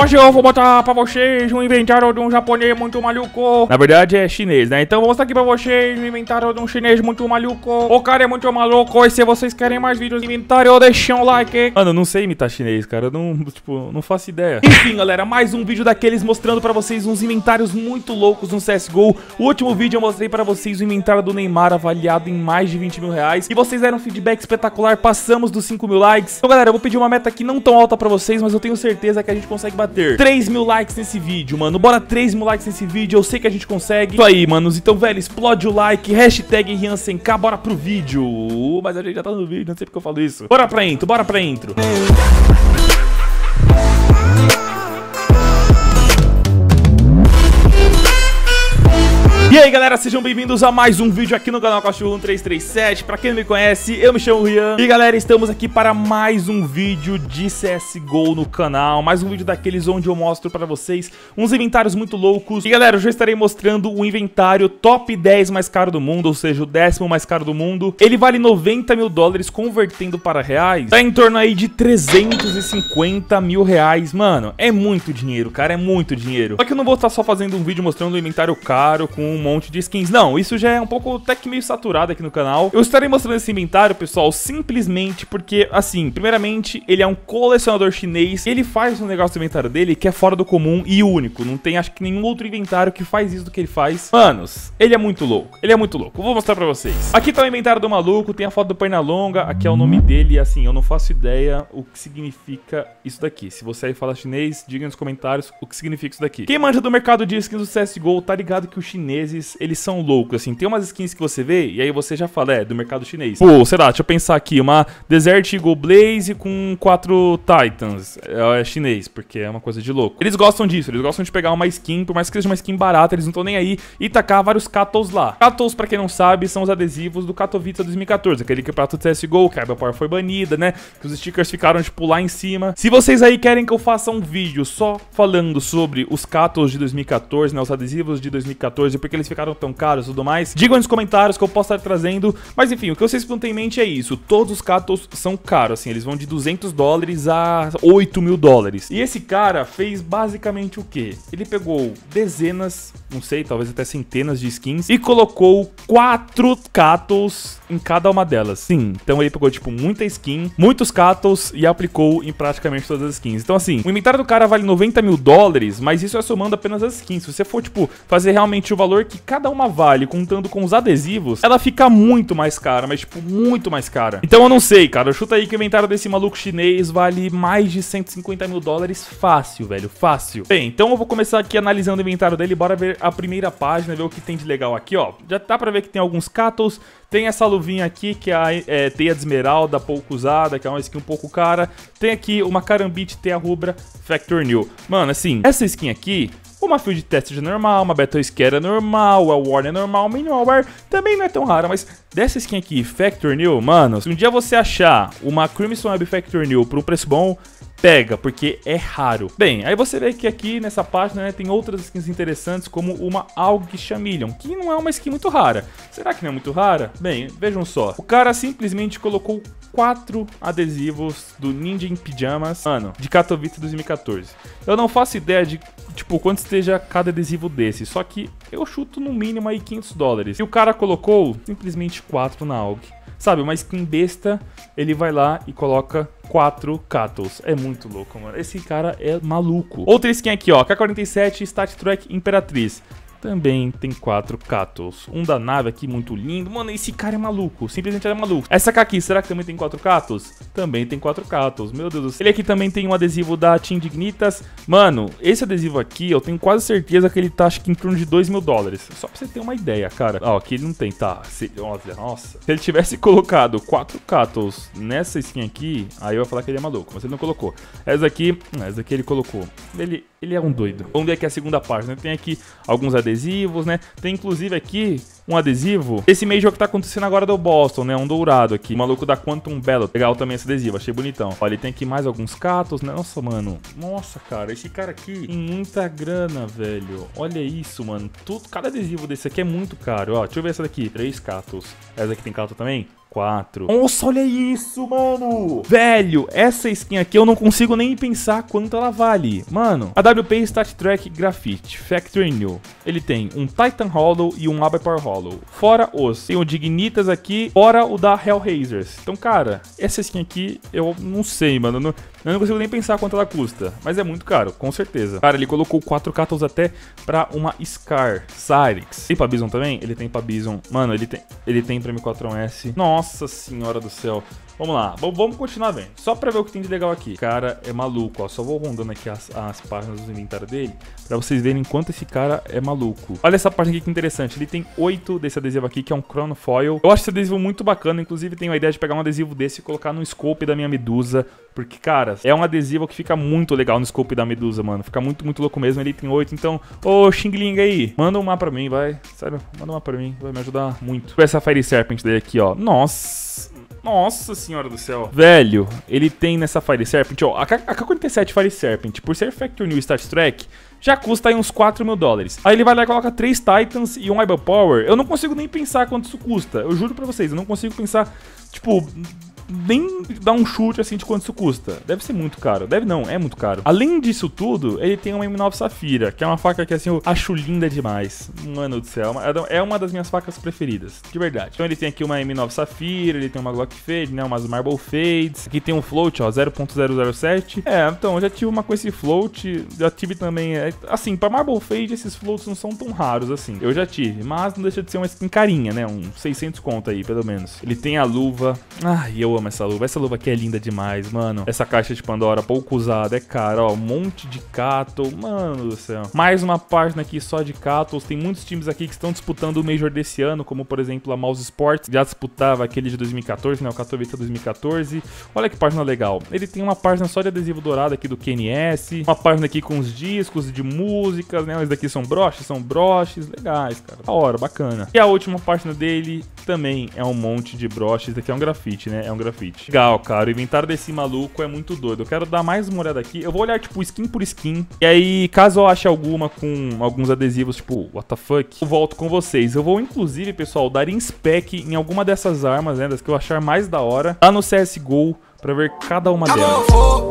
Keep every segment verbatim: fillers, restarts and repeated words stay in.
Hoje eu vou botar pra vocês um inventário de um japonês muito maluco. Na verdade é chinês, né? Então vou mostrar aqui pra vocês um inventário de um chinês muito maluco. O cara é muito maluco. E se vocês querem mais vídeos de inventário, deixem um like. Mano, eu não sei imitar chinês, cara. Eu não, tipo, não faço ideia. Enfim, galera, mais um vídeo daqueles mostrando pra vocês uns inventários muito loucos no C S G O. O último vídeo eu mostrei pra vocês o inventário do Neymar avaliado em mais de vinte mil reais. E vocês deram um feedback espetacular. Passamos dos cinco mil likes. Então, galera, eu vou pedir uma meta aqui não tão alta pra vocês, mas eu tenho certeza que a gente consegue bater três mil likes nesse vídeo, mano. Bora três mil likes nesse vídeo. Eu sei que a gente consegue. Isso aí, manos. Então, velho, explode o like. Hashtag Rian cem K. Bora pro vídeo. Mas a gente já tá no vídeo, não sei porque eu falo isso. Bora pra intro, bora pra intro. E aí, galera, sejam bem-vindos a mais um vídeo aqui no canal Cachorro um três três sete. Pra quem não me conhece, eu me chamo Rian. E, galera, estamos aqui para mais um vídeo de C S G O no canal. Mais um vídeo daqueles onde eu mostro pra vocês uns inventários muito loucos. E, galera, eu já estarei mostrando o inventário top dez mais caro do mundo, ou seja, o décimo mais caro do mundo. Ele vale noventa mil dólares, convertendo para reais, tá em torno aí de trezentos e cinquenta mil reais. Mano, é muito dinheiro, cara, é muito dinheiro. Só que eu não vou estar só fazendo um vídeo mostrando um inventário caro com um monte de skins. Não, isso já é um pouco até que meio saturado aqui no canal. Eu estarei mostrando esse inventário, pessoal, simplesmente porque, assim, primeiramente, ele é um colecionador chinês. Ele faz um negócio do inventário dele que é fora do comum e único. Não tem, acho que, nenhum outro inventário que faz isso do que ele faz. Manos, ele é muito louco. Ele é muito louco. Eu vou mostrar pra vocês. Aqui tá o inventário do maluco, tem a foto do Pernalonga. Aqui é o nome dele e, assim, eu não faço ideia o que significa isso daqui. Se você aí fala chinês, diga nos comentários o que significa isso daqui. Quem manja do mercado de skins do C S G O tá ligado que os chineses, eles são loucos, assim, tem umas skins que você vê e aí você já fala, é, do mercado chinês. Pô, sei lá, deixa eu pensar aqui, uma Desert Eagle Blaze com quatro Titans, é, é chinês, porque é uma coisa de louco. Eles gostam disso, eles gostam de pegar uma skin, por mais que seja uma skin barata, eles não estão nem aí, e tacar vários Katos lá. Katos, pra quem não sabe, são os adesivos do Katowice dois mil e quatorze, aquele campeonato do C S G O, que a Power foi banida, né, que os stickers ficaram, tipo, lá em cima. Se vocês aí querem que eu faça um vídeo só falando sobre os Katos de dois mil e quatorze, né, os adesivos de dois mil e quatorze, porque eles ficaram tão caros e tudo mais, digam nos comentários que eu posso estar trazendo. Mas enfim, o que vocês precisam ter em mente é isso. Todos os Katos são caros, assim, eles vão de duzentos dólares a oito mil dólares. E esse cara fez basicamente o quê? Ele pegou dezenas, não sei, talvez até centenas de skins e colocou quatro Katos em cada uma delas. Sim, então ele pegou, tipo, muita skin, muitos Katos e aplicou em praticamente todas as skins. Então, assim, o inventário do cara vale noventa mil dólares, mas isso é somando apenas as skins. Se você for, tipo, fazer realmente o valor que cada uma vale, contando com os adesivos, ela fica muito mais cara, mas, tipo, muito mais cara. Então eu não sei, cara, chuta aí que o inventário desse maluco chinês vale mais de cento e cinquenta mil dólares fácil, velho, fácil. Bem, então eu vou começar aqui analisando o inventário dele, bora ver a primeira página, ver o que tem de legal aqui, ó. Já dá pra ver que tem alguns Katos, tem essa luvinha aqui, que é a é, teia de esmeralda, pouco usada, que é uma skin um pouco cara. Tem aqui uma Karambit teia rubra Factor New. Mano, assim, essa skin aqui, uma Field Test é normal, uma Battle Scare é normal, a Warner é normal, Minoware também não é tão rara, mas dessa skin aqui, Factor New, mano, se um dia você achar uma Crimson Web Factor New por um preço bom, pega, porque é raro. Bem, aí você vê que aqui nessa página, né, tem outras skins interessantes, como uma Aug Chameleon, que não é uma skin muito rara. Será que não é muito rara? Bem, vejam só. O cara simplesmente colocou quatro adesivos do Ninja em Pijamas, mano, de Katowice dois mil e quatorze. Eu não faço ideia de, tipo, quanto esteja cada adesivo desse, só que eu chuto no mínimo aí quinhentos dólares. E o cara colocou simplesmente quatro na Aug. Sabe, uma skin besta, ele vai lá e coloca quatro Katos. É muito louco, mano. Esse cara é maluco. Outra skin aqui, ó, K quarenta e sete Stat Track Imperatriz. Também tem quatro Katos. Um da nave aqui, muito lindo. Mano, esse cara é maluco. Simplesmente é maluco. Essa aqui, será que também tem quatro Katos? Também tem quatro Katos. Meu Deus do céu. Ele aqui também tem um adesivo da Team Dignitas. Mano, esse adesivo aqui, eu tenho quase certeza que ele tá, acho que em torno de dois mil dólares. Só pra você ter uma ideia, cara. Ó, aqui ele não tem, tá? Se, olha, nossa. Se ele tivesse colocado quatro Katos nessa skin aqui, aí eu ia falar que ele é maluco. Mas ele não colocou. Essa aqui, essa daqui ele colocou. Ele... Ele é um doido. Vamos ver aqui a segunda página. Tem aqui alguns adesivos, né? Tem inclusive aqui um adesivo. Esse Major que tá acontecendo agora do Boston, né? Um dourado aqui. O maluco da Quantum Ballot. Legal também esse adesivo. Achei bonitão. Olha, ele tem aqui mais alguns Katos, né? Nossa, mano. Nossa, cara. Esse cara aqui tem muita grana, velho. Olha isso, mano. Tudo, cada adesivo desse aqui é muito caro. Ó, deixa eu ver essa daqui. Três Katos. Essa aqui tem Kato também? quatro. Nossa, olha isso, mano. Velho, essa skin aqui eu não consigo nem pensar quanto ela vale. Mano, a W P Stat Track Graffiti Factory New. Ele tem um Titan Hollow e um Abai Power Hollow. Fora os. Tem o Dignitas aqui, fora o da Hellraisers. Então, cara, essa skin aqui eu não sei, mano. Eu não, eu não consigo nem pensar quanto ela custa. Mas é muito caro, com certeza. Cara, ele colocou quatro Cattles até pra uma Scar Cyrix. Tem pra Bison também? Ele tem pra Bison. Mano, ele tem, ele tem pra M quatro S. Nossa senhora do céu. Vamos lá, v vamos continuar vendo. Só pra ver o que tem de legal aqui. Cara, é maluco, ó. Só vou rondando aqui as, as páginas do inventário dele pra vocês verem quanto esse cara é maluco. Olha essa página aqui que interessante. Ele tem oito desse adesivo aqui, que é um Chrono Foil. Eu acho esse adesivo muito bacana. Inclusive, tenho a ideia de pegar um adesivo desse e colocar no scope da minha Medusa. Porque, cara, é um adesivo que fica muito legal no scope da Medusa, mano. Fica muito, muito louco mesmo. Ele tem oito. Então, ô, Xing Ling aí, manda uma pra mim, vai. Sério, manda uma pra mim. Vai me ajudar muito. Essa Fire Serpent dele aqui, ó. Nossa... Nossa senhora do céu. Velho, ele tem nessa Fire Serpent, ó, a K quarenta e sete Fire Serpent, por ser Factory New Stat Track, já custa aí uns quatro mil dólares. Aí ele vai lá e coloca três Titans e um Abai Power. Eu não consigo nem pensar quanto isso custa. Eu juro pra vocês, eu não consigo pensar, tipo... nem dar um chute assim de quanto isso custa. Deve ser muito caro. Deve não, é muito caro. Além disso tudo, ele tem uma M nove Safira, que é uma faca que assim eu acho linda demais. Mano do céu, é uma das minhas facas preferidas, de verdade. Então ele tem aqui uma M nove Safira, ele tem uma Glock Fade, né, umas Marble Fades. Aqui tem um float, ó, zero ponto zero zero sete. É, então eu já tive uma com esse float, já tive também, é, assim, pra Marble Fade esses floats não são tão raros assim. Eu já tive, mas não deixa de ser uma skin carinha, né, uns seiscentos conto aí, pelo menos. Ele tem a luva. Ai, eu amo essa luva. Essa luva aqui é linda demais, mano. Essa caixa de Pandora pouco usada, é cara, ó, um monte de Cattle, mano do céu. Mais uma página aqui só de Cattles. Tem muitos times aqui que estão disputando o Major desse ano, como por exemplo a Mouse Sports, já disputava aquele de dois mil e quatorze, né, o Katowice dois mil e quatorze. Olha que página legal. Ele tem uma página só de adesivo dourado aqui do Q N S, uma página aqui com os discos de músicas, né, esses daqui são broches, são broches, legais, cara, da hora, bacana. E a última página dele também é um monte de broches, esse aqui é um grafite, né, é um grafite. Legal, cara, o inventário desse maluco é muito doido. Eu quero dar mais uma olhada aqui. Eu vou olhar, tipo, skin por skin. E aí, caso eu ache alguma com alguns adesivos, tipo, what the fuck, eu volto com vocês. Eu vou, inclusive, pessoal, dar inspec em alguma dessas armas, né, das que eu achar mais da hora, lá no C S G O, pra ver cada uma delas.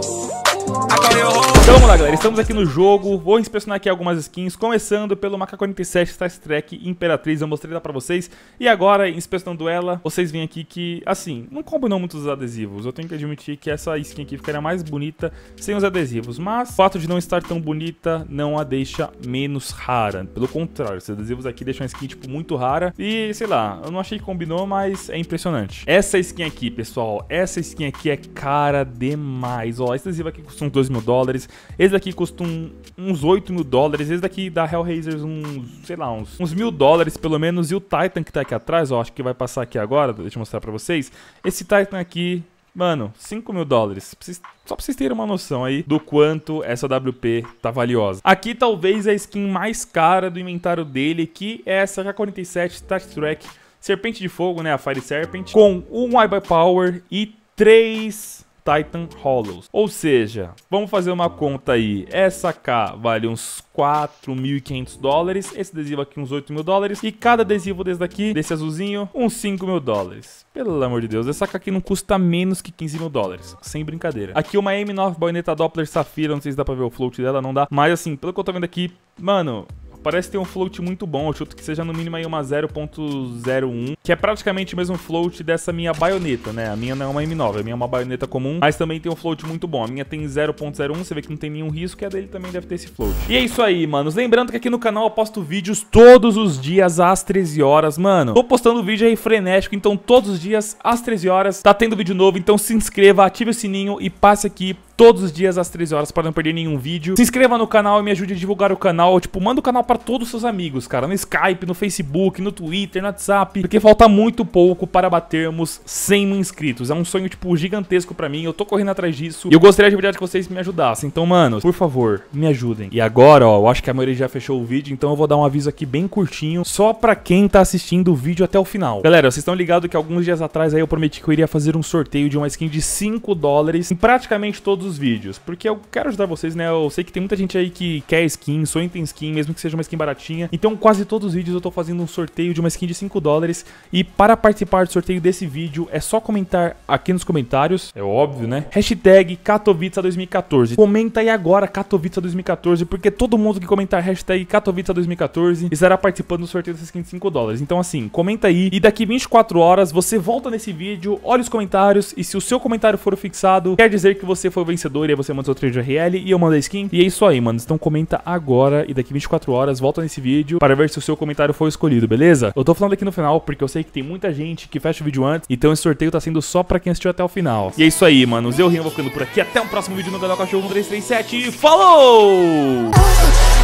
Então vamos lá, galera, estamos aqui no jogo. Vou inspecionar aqui algumas skins, começando pelo K quarenta e sete Stat Track Imperatriz. Eu mostrei lá pra vocês. E agora, inspecionando ela, vocês veem aqui que, assim, não combinou muito os adesivos. Eu tenho que admitir que essa skin aqui ficaria mais bonita sem os adesivos. Mas o fato de não estar tão bonita não a deixa menos rara. Pelo contrário, esses adesivos aqui deixam a skin, tipo, muito rara. E, sei lá, eu não achei que combinou, mas é impressionante. Essa skin aqui, pessoal, essa skin aqui é cara demais. Ó, esse adesivo aqui custa uns dois mil dólares. Esse daqui custa um, uns oito mil dólares. Esse daqui da Hellraisers uns, sei lá, uns, uns mil dólares pelo menos. E o Titan que tá aqui atrás, ó, acho que vai passar aqui agora. Deixa eu mostrar pra vocês. Esse Titan aqui, mano, cinco mil dólares. Só pra vocês terem uma noção aí do quanto essa W P tá valiosa. Aqui talvez a skin mais cara do inventário dele, que é essa K quarenta e sete Stat Track Serpente de Fogo, né, a Fire Serpent, com um Abai Power e três Titan Hollows. Ou seja, vamos fazer uma conta aí. Essa K vale uns quatro mil e quinhentos dólares. Esse adesivo aqui uns oito mil dólares. E cada adesivo desse daqui, desse azulzinho, uns cinco mil dólares. Pelo amor de Deus, essa K aqui não custa menos que quinze mil dólares. Sem brincadeira. Aqui uma M nove Baioneta Doppler Safira. Não sei se dá pra ver o float dela, não dá. Mas assim, pelo que eu tô vendo aqui, mano, parece ter um float muito bom. Eu chuto que seja no mínimo aí uma zero ponto zero um, que é praticamente o mesmo float dessa minha baioneta, né? A minha não é uma M nove, a minha é uma baioneta comum, mas também tem um float muito bom. A minha tem zero ponto zero um, você vê que não tem nenhum risco, e a dele também deve ter esse float. E é isso aí, manos. Lembrando que aqui no canal eu posto vídeos todos os dias às treze horas, mano. Tô postando vídeo aí frenético, então todos os dias às treze horas tá tendo vídeo novo. Então se inscreva, ative o sininho e passe aqui todos os dias às treze horas para não perder nenhum vídeo. Se inscreva no canal e me ajude a divulgar o canal. Tipo, manda o canal para todos os seus amigos, cara. No Skype, no Facebook, no Twitter, no WhatsApp. Porque falta muito pouco para batermos cem mil inscritos. É um sonho, tipo, gigantesco para mim. Eu tô correndo atrás disso. E eu gostaria de verdade que vocês me ajudassem. Então, mano, por favor, me ajudem. E agora, ó, eu acho que a maioria já fechou o vídeo. Então eu vou dar um aviso aqui bem curtinho, só para quem tá assistindo o vídeo até o final. Galera, vocês estão ligados que alguns dias atrás aí eu prometi que eu iria fazer um sorteio de uma skin de cinco dólares em praticamente todos os vídeos, porque eu quero ajudar vocês, né? Eu sei que tem muita gente aí que quer skin, sonha em ter skin, mesmo que seja uma skin baratinha. Então quase todos os vídeos eu tô fazendo um sorteio de uma skin de cinco dólares. E para participar do sorteio desse vídeo é só comentar aqui nos comentários, é óbvio, né? Hashtag Katowice dois mil e quatorze. Comenta aí agora Katowice dois mil e quatorze, porque todo mundo que comentar hashtag Katowice dois mil e quatorze estará participando do sorteio dessa skin de cinco dólares. Então assim, comenta aí e daqui vinte e quatro horas você volta nesse vídeo, olha os comentários e se o seu comentário for fixado, quer dizer que você foi o vencedor e aí você manda seu trade de U R L e eu mando a skin. E é isso aí, mano. Então comenta agora e daqui vinte e quatro horas volta nesse vídeo para ver se o seu comentário foi escolhido, beleza? Eu tô falando aqui no final porque eu sei que tem muita gente que fecha o vídeo antes, então esse sorteio tá sendo só pra quem assistiu até o final. E é isso aí, mano. Eu, Rian, vou ficando por aqui. Até o próximo vídeo no canal Cachorro um três três sete. Falou!